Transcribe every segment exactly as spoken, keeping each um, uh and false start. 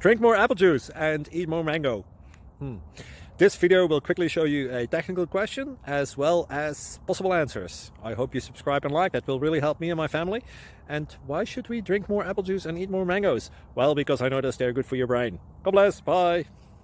Drink more apple juice and eat more mango. Hmm. This video will quickly show you a technical question as well as possible answers. I hope you subscribe and like, that will really help me and my family. And why should we drink more apple juice and eat more mangoes? Well, because I noticed they're good for your brain. God bless, bye!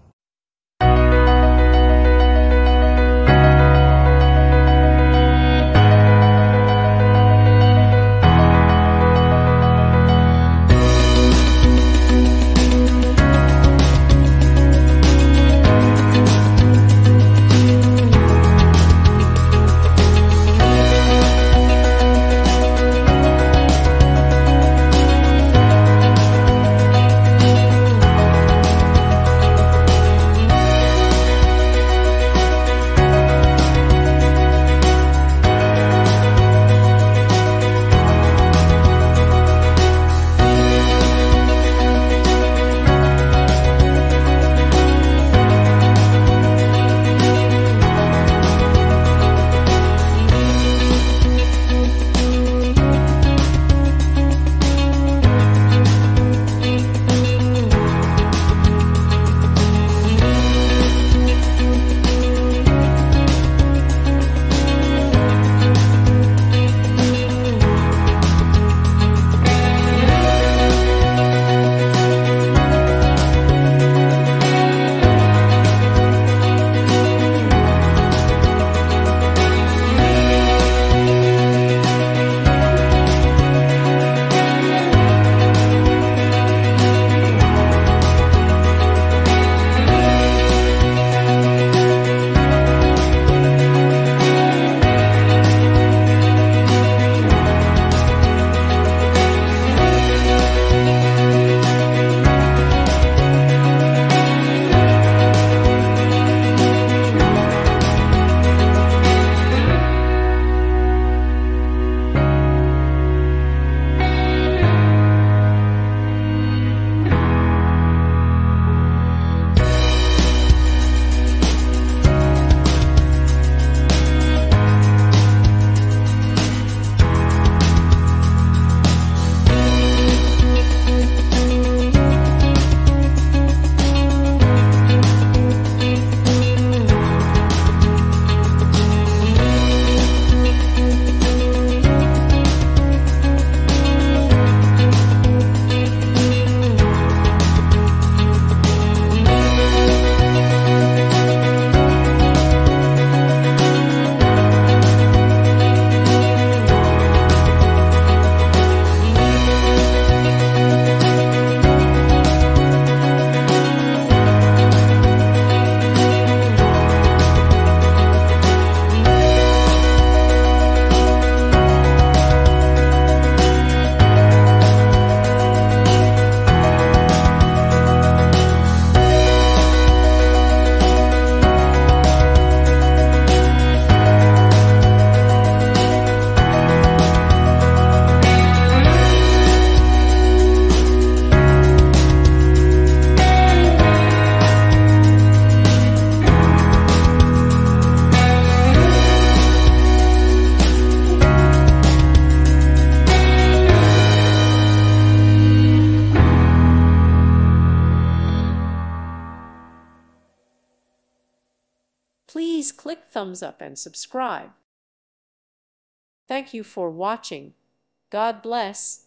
Please click thumbs up and subscribe. Thank you for watching. God bless.